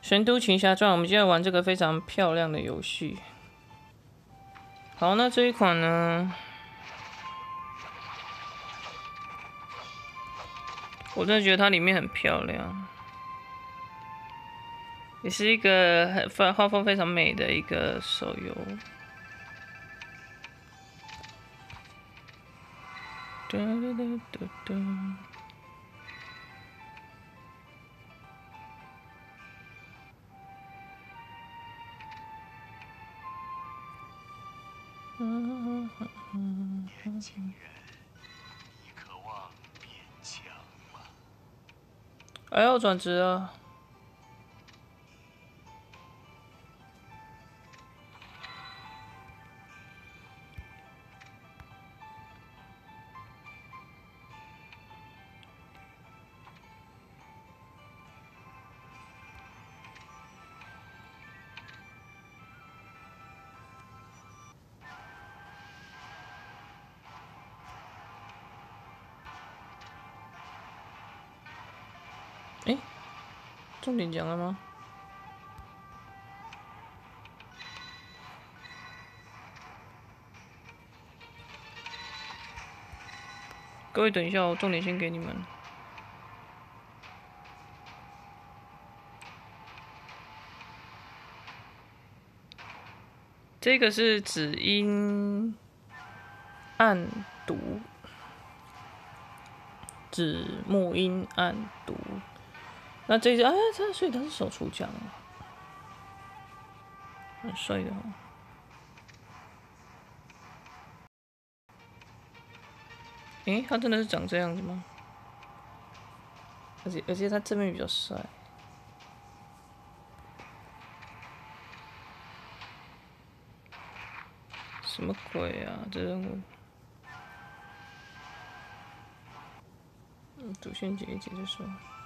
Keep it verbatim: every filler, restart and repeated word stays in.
神都群侠传》，我们今天玩这个非常漂亮的游戏。好，那这一款呢，我真的觉得它里面很漂亮，也是一个很画风非常美的一个手游。哒哒哒哒哒。 年轻人，你渴望变强吗？ 哎呦，转职了！哎，重点讲了吗？各位等一下，我重点先给你们。这个是指音暗读，指木音暗读。那这只，哎，他所以他是手出奖啊，很帅的哦。诶，他真的是长这样子吗？而且而且他正面比较帅。什么鬼啊！这任务，嗯，主线解一解就说。